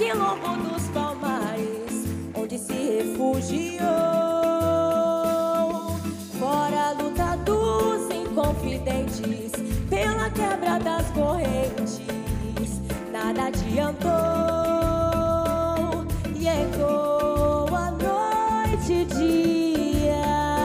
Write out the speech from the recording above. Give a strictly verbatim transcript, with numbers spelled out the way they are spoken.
quilombo dos Palmares, onde se refugiou. Fora a luta dos inconfidentes, pela quebra das correntes, nada adiantou e ecoou.